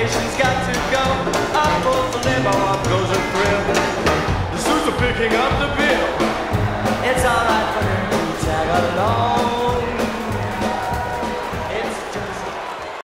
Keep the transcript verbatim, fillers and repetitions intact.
vacation's got to go. Up goes the limo, up goes the thrill. The suits are picking up the bill. It's alright for him to tag along.